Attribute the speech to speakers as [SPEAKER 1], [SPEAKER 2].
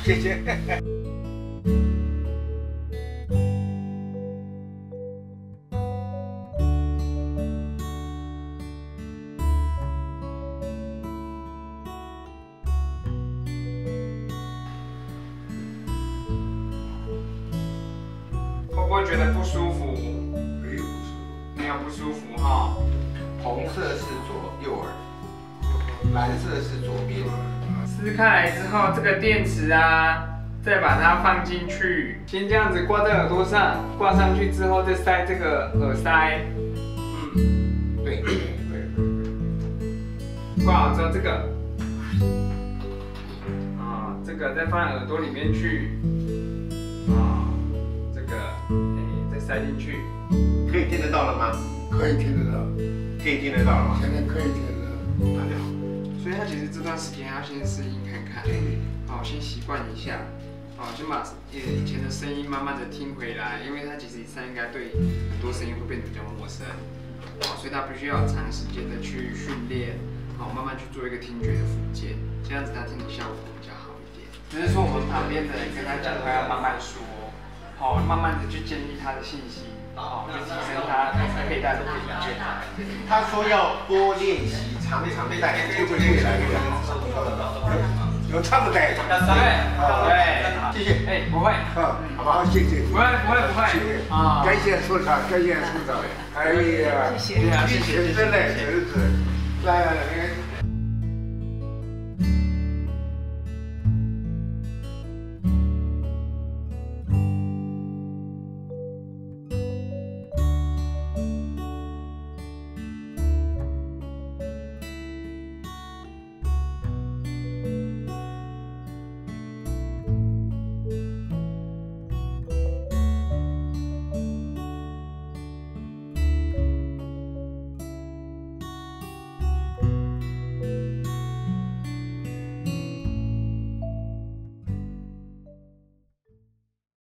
[SPEAKER 1] 谢谢。
[SPEAKER 2] 会不会觉得不舒服？
[SPEAKER 1] 没有不舒服。
[SPEAKER 2] 没有不舒服哈。
[SPEAKER 1] 红色是右耳，蓝色是左边。
[SPEAKER 2] 撕开来之后，这个电池啊，再把它放进去，先这样子挂在耳朵上，挂上去之后再塞这个耳塞。
[SPEAKER 1] 对。
[SPEAKER 2] 挂好之后，这个这个再放在耳朵里面去，这个再塞进去。
[SPEAKER 1] 可以听得到了吗？
[SPEAKER 3] 可以听得到，
[SPEAKER 1] 可以听得到了吗？
[SPEAKER 3] 现在可以听得到。
[SPEAKER 1] 大家好。
[SPEAKER 2] 所以他其实这段时间要先适应看看，先习惯一下，先把以前的声音慢慢的听回来，因为他其实以上应该对很多声音会变得比较陌生，所以他必须要长时间的去训练，慢慢去做一个听觉的复健，这样子他听的效果比较好一点。只是说我们旁边的人跟他讲，他要慢慢说，慢慢的去建立他的信心。就提升他佩戴的品质。
[SPEAKER 1] 他说要多练习，常常戴，就会越来越好。有唱的戴。
[SPEAKER 2] 对，
[SPEAKER 1] 谢谢。
[SPEAKER 2] 不会。
[SPEAKER 1] 好不好？谢谢。
[SPEAKER 2] 不会。
[SPEAKER 1] 感谢处长，感谢处长。哎呀，
[SPEAKER 2] 谢谢。
[SPEAKER 1] 真的，真是，来，